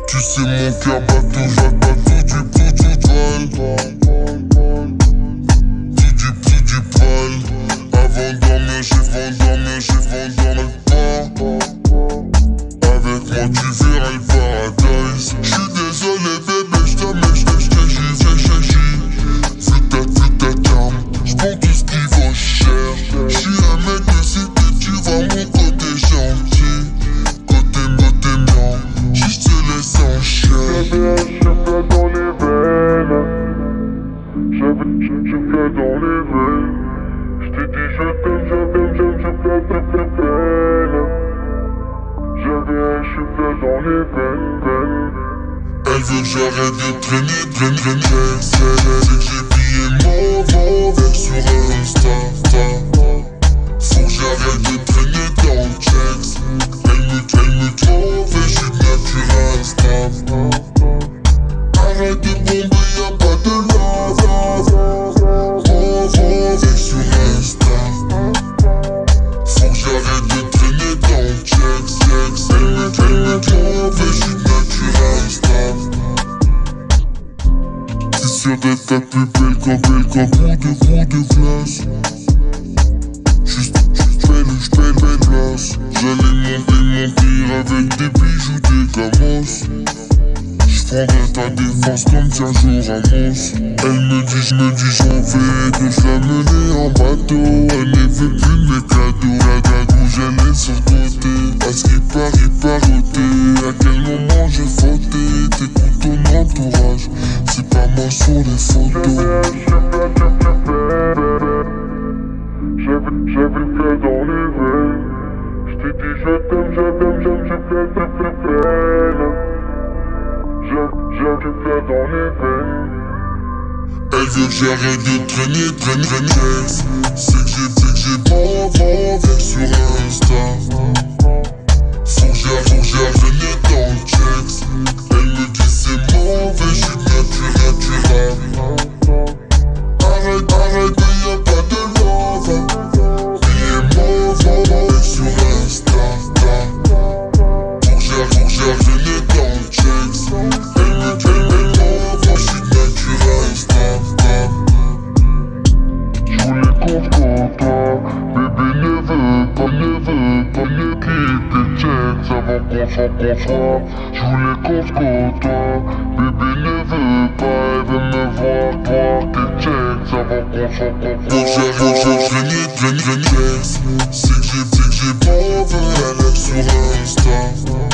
Tu sais mon cœur bat tout du prix du poil. Tout du poil. Avant de dormir, j'ai le pas. Avec moi tu verras le paradise. J'suis désolé bébé, j't'ai vu ta charme. J'prends tout ce qui vaut cher. J'suis un mec de cité, tu vois mon côté gentil. Côté mignon, juste te laisse en chair. J'avais un cheveu dans les veines. J'avais dans les veines. J't'ai dit je t'aime, je pleure peine. J'avais un cheveu dans les veines. Elle veut que j'arrête de traîner. C'est que j'ai pillé mauvais sur Insta. Faut que j'arrête de traîner dans le checks. Elle me trouve et j'suis de nature instable. Arrête de bomber, y'a pas de love. Mauvais sur Insta. Faut que j'arrête de traîner dans le checks. Elle me trouve et j'suis de nature instable. C'est sûr d'être la plus belle qu'un coup de flash. Juste belle place. J'allais monter avec des bijoux, des gamos. J'prendrai ta défense comme Sergio Ramos. Elle me dit j'en vais, donc j'la mener en bateau. Elle ne veut plus de mes cadeaux. La gagouge elle est sur le côté. À ce qui paraît paroté. À quel moment j'ai fauté? T'écoutes ton entourage. C'est pas moi sur les photos. J'avais le cœur dans les veines. J't'ai dit je t'aime, je pleure peine. J'avais le cœur dans les veines. Elle veut que j'arrête de traîner. C'est que j'ai mauvais sur Insta. Faut que j'arrête dans le checks. Elle me dit c'est mauvais, j'suis naturel. Arrête, y'a pas de love. Il est mauvais sur Insta. Faut que j'arrête dans le checks. Elle me dit mauvais, j'suis naturel. J'voulais qu'on se côtoie. Bébé ne veut pas me quitter checks avant qu'on s'en conçoit. J'voulais qu'on se côtoie. Bébé ne veut pas, elle veut me voir toi. Tes checks avant qu'on s'en conçoit. Faut que j'arrête. C'est que j'ai mauvais sur Insta.